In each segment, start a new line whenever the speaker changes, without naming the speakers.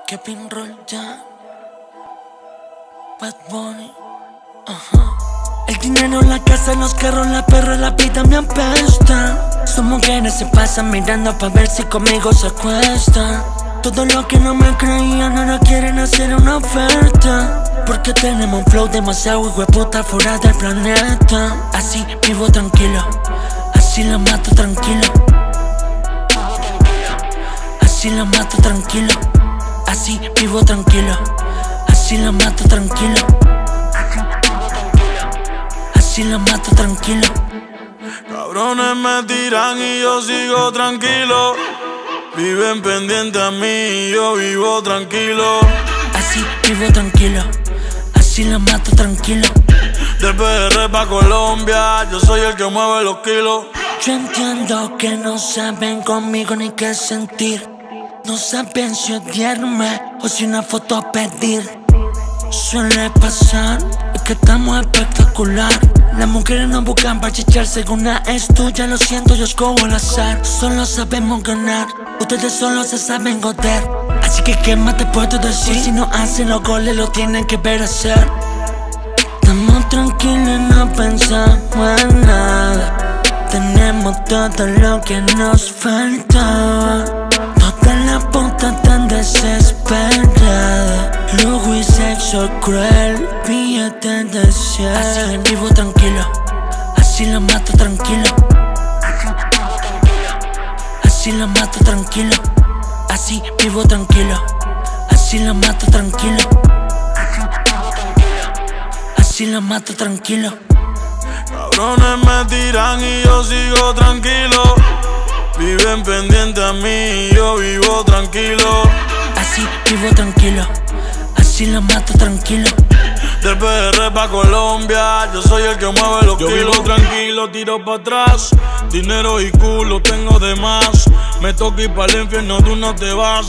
Que pin roll ya, Bad Bunny, El dinero, la casa, los carros, la perra, la vida me apesta. Sus mujeres se pasan mirando pa' ver si conmigo se acuestan. Todo lo que no me creían ahora quieren hacer una oferta, porque tenemos un flow demasiado hueputa fuera del planeta. Así vivo tranquilo, así la mato tranquilo. Así la mato tranquilo, así vivo tranquilo. Así la mato tranquilo, así la mato tranquilo.
Cabrones me tiran y yo sigo tranquilo. Viven pendiente a mí y yo vivo tranquilo.
Así vivo tranquilo, así la mato tranquilo.
Del PR pa' Colombia, yo soy el que mueve los kilos.
Yo entiendo que no saben conmigo ni qué sentir. No saben si odiarme o si una foto pedir. Suele pasar, es que estamos espectacular. Las mujeres no buscan para chichar, según la es tuya, lo siento, yo escojo al azar. Solo sabemos ganar, ustedes solo se saben joder. Así que qué más te puedo decir, si no hacen los goles lo tienen que ver hacer. Estamos tranquilos, no pensamos en nada. Tenemos todo lo que nos falta. Toda la puta tan desesperada. Lujo y sexo cruel, billete de cielo. Así vivo tranquilo, así la mato tranquilo. Así la mato tranquilo, así vivo tranquilo. Así la mato tranquilo, así la mato tranquilo.
Cabrones me tiran y yo sigo tranquilo. Viven pendiente a mí y yo vivo tranquilo.
Así vivo tranquilo, así la mato tranquilo.
Del PR pa' Colombia, yo soy el que mueve los kilos. Yo vivo tranquilo, tiro pa' atrás. Dinero y culo tengo de más. Me toca ir pa'l infierno, tú no te vas.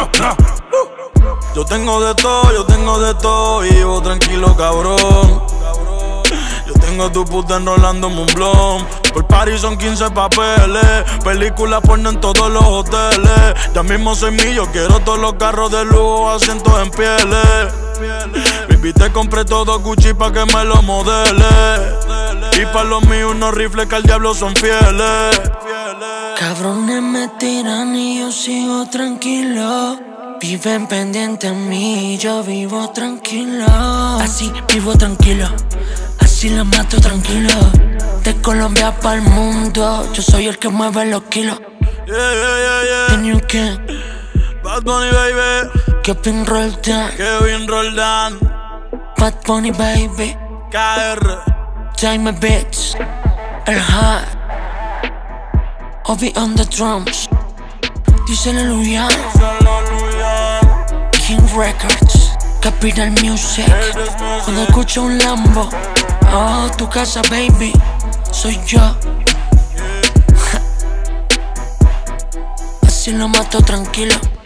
Yo tengo de todo, vivo tranquilo, cabrón. Yo tengo a tu puta enrolándome un blon. Por party son 15 papeles. Películas porno en todos los hoteles. Ya mismo soy mío, quiero todos los carros de lujo, asientos en pieles. Baby, te compré todo Gucci pa' que me lo modele. Y pa' los míos unos rifles que al diablo son fieles.
Cabrones me tiran y yo sigo tranquilo. Viven pendiente a mí, yo vivo tranquilo. Así vivo tranquilo, así la mato tranquilo. De Colombia pa'l mundo, yo soy el que mueve los kilos. The New King,
Bad Bunny, baby.
Que pin roll down,
Kevin Roldán,
Bad Bunny, baby.
KR.
Time Beats, El High, Obi on the drums. Dice aleluya, King Records, Capital Music. Cuando escucho un Lambo, oh, tu casa, baby, soy yo. Así lo mato tranquilo.